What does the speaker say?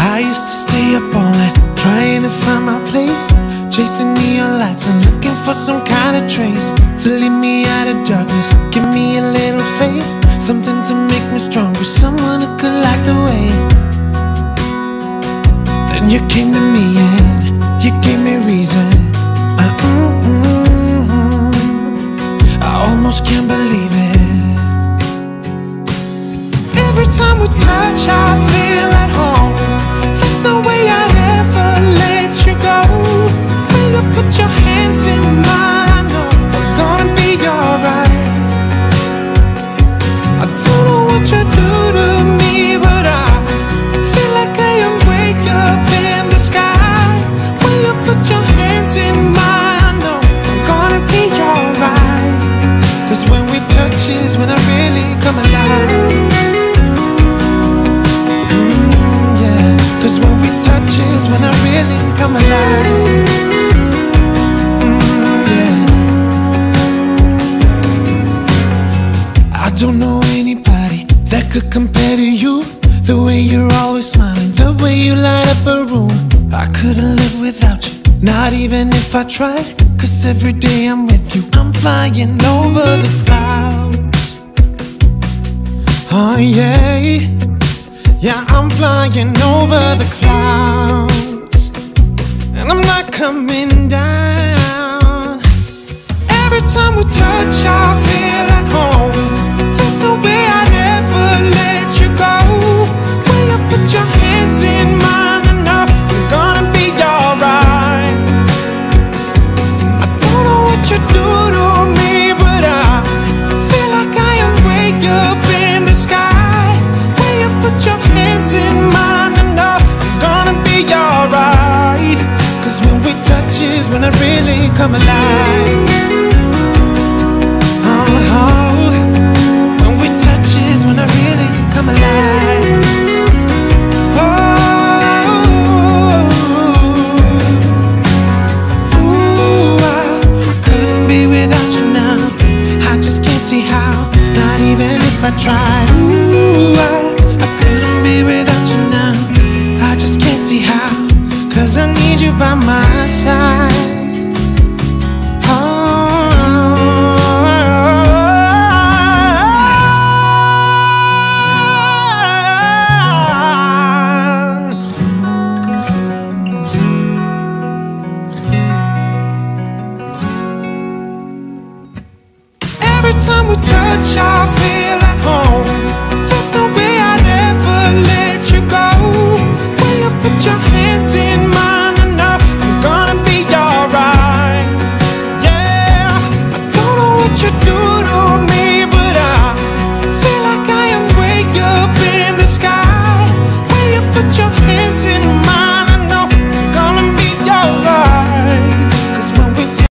I used to stay up all night trying to find my place, chasing neon lights and looking for some kind of trace to lead me out of darkness. Give me a little faith, something to make me stronger, someone who could light the way. Then you came to me and you gave me reason. I almost can't believe it. Every time we touch, I feel at home. There's no way I'd ever let you go. When you put your hands in mine, I know I'm gonna be alright. I don't know what you do to me, but I feel like I am way up in the sky. When you put your hands in mine, I know I'm gonna be alright. 'Cause when we touch is when I really come alive. When I really come alive. I don't know anybody that could compare to you. The way you're always smiling, the way you light up a room. I couldn't live without you, not even if I tried. 'Cause every day I'm with you, I'm flying over the clouds. Oh yeah, yeah, I'm flying over the clouds, and I'm not coming down. Every time we touch, I feel at home. There's no way I'd ever let you go. When you put your hands in mine, I know I'm gonna be alright. I don't know what you do to me, but I feel like I am way up in the sky. When you put your hands in mine, I know I'm gonna be alright. 'Cause when we touch is when I really come alive. Oh, when we touch is when I really come alive. Ooh, I couldn't be without you now. I just can't see how, not even if I tried. Ooh, I couldn't be without you now. I just can't see how, 'cause I need you by my